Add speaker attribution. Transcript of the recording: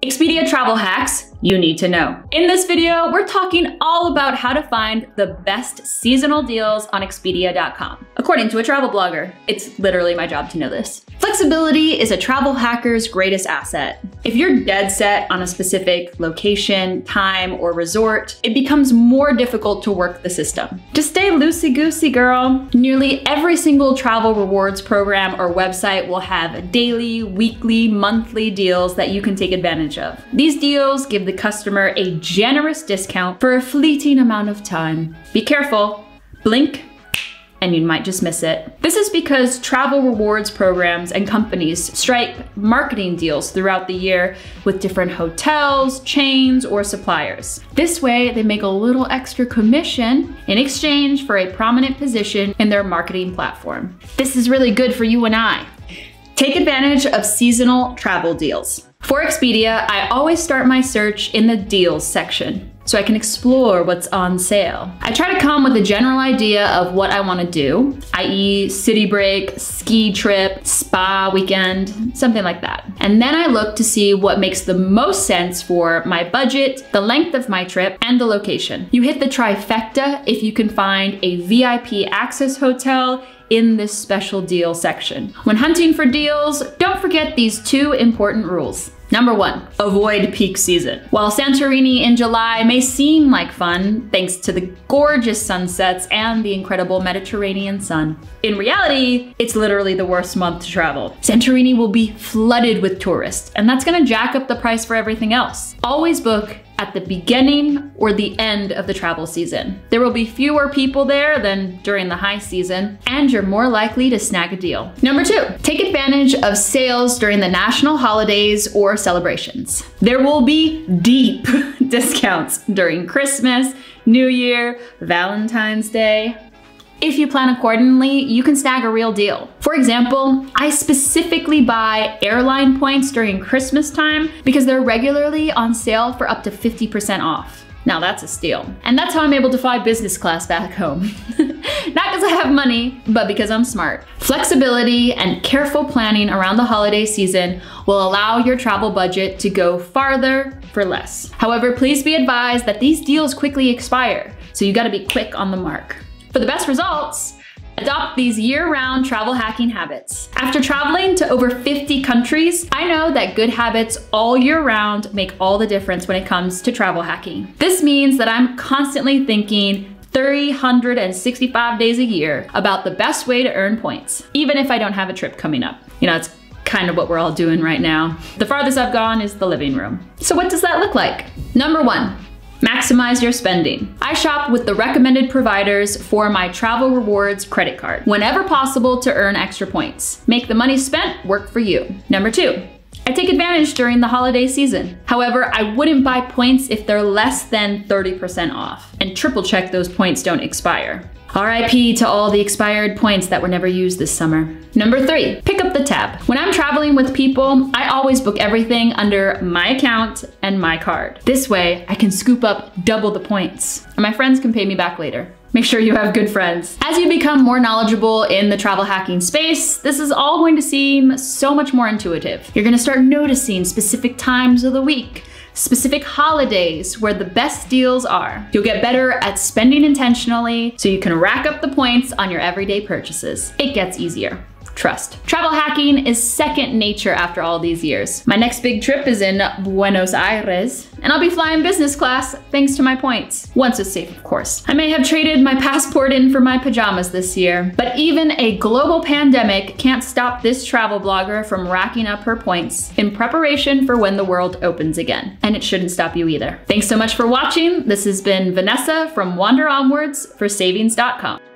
Speaker 1: Expedia travel hacks you need to know. In this video, we're talking all about how to find the best seasonal deals on Expedia.com. According to a travel blogger, it's literally my job to know this. Flexibility is a travel hacker's greatest asset. If you're dead set on a specific location, time, or resort, it becomes more difficult to work the system. Just stay loosey-goosey, girl. Nearly every single travel rewards program or website will have daily, weekly, monthly deals that you can take advantage of. These deals give the customer a generous discount for a fleeting amount of time. Be careful, blink, and you might just miss it. This is because travel rewards programs and companies strike marketing deals throughout the year with different hotels, chains, or suppliers. This way, they make a little extra commission in exchange for a prominent position in their marketing platform. This is really good for you and I. Take advantage of seasonal travel deals. For Expedia, I always start my search in the deals section, so I can explore what's on sale. I try to come with a general idea of what I want to do, i.e. city break, ski trip, spa weekend, something like that. And then I look to see what makes the most sense for my budget, the length of my trip, and the location. You hit the trifecta if you can find a VIP access hotel in this special deal section. When hunting for deals, don't forget these two important rules. Number 1, avoid peak season. While Santorini in July may seem like fun, thanks to the gorgeous sunsets and the incredible Mediterranean sun, in reality, it's literally the worst month to travel. Santorini will be flooded with tourists, and that's gonna jack up the price for everything else. Always book at the beginning or the end of the travel season. There will be fewer people there than during the high season, and you're more likely to snag a deal. Number 2, take advantage of sales during the national holidays or celebrations. There will be deep discounts during Christmas, New Year, Valentine's Day. If you plan accordingly, you can snag a real deal. For example, I specifically buy airline points during Christmas time because they're regularly on sale for up to 50% off. Now that's a steal. And that's how I'm able to fly business class back home. Not because I have money, but because I'm smart. Flexibility and careful planning around the holiday season will allow your travel budget to go farther for less. However, please be advised that these deals quickly expire, so you gotta be quick on the mark. For the best results, adopt these year-round travel hacking habits. After traveling to over 50 countries, I know that good habits all year round make all the difference when it comes to travel hacking. This means that I'm constantly thinking 365 days a year about the best way to earn points, even if I don't have a trip coming up. You know, it's kind of what we're all doing right now. The farthest I've gone is the living room. So what does that look like? Number 1. Maximize your spending. I shop with the recommended providers for my travel rewards credit card whenever possible to earn extra points. Make the money spent work for you. Number 2, I take advantage during the holiday season. However, I wouldn't buy points if they're less than 30% off, and triple check those points don't expire. RIP to all the expired points that were never used this summer. Number 3, pick up the tab. When I'm traveling with people, I always book everything under my account and my card. This way, I can scoop up double the points, and my friends can pay me back later. Make sure you have good friends. As you become more knowledgeable in the travel hacking space, this is all going to seem so much more intuitive. You're gonna start noticing specific times of the week, specific holidays where the best deals are. You'll get better at spending intentionally so you can rack up the points on your everyday purchases. It gets easier. Trust. Travel hacking is second nature after all these years. My next big trip is in Buenos Aires, and I'll be flying business class thanks to my points. Once it's safe, of course. I may have traded my passport in for my pajamas this year, but even a global pandemic can't stop this travel blogger from racking up her points in preparation for when the world opens again. And it shouldn't stop you either. Thanks so much for watching. This has been Vanessa from Wander Onwards for Savings.com.